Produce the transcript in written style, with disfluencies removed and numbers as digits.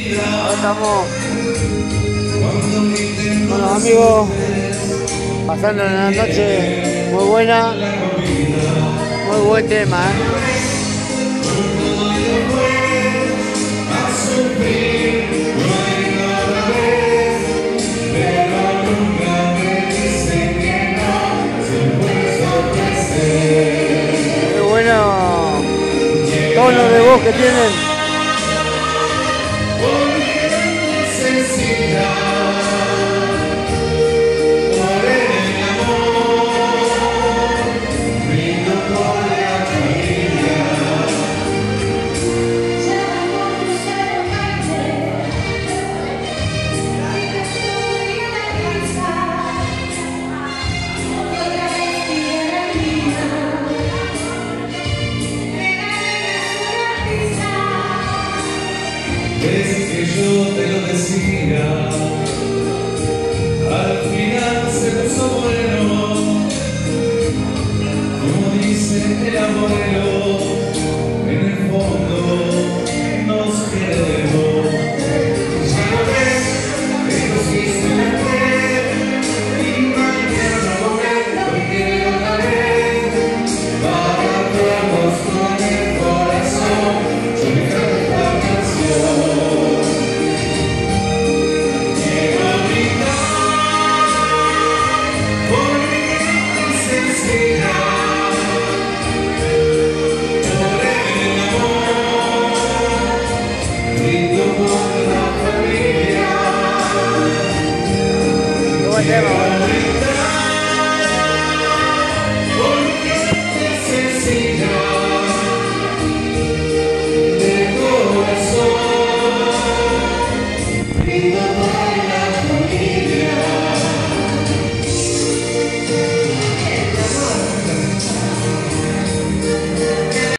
Ahora estamos con los amigos pasando una noche muy buena, muy buen tema, Qué bueno tono de voz que tienen. Es que yo te lo decía, al final se puso bueno, como dice el abuelo.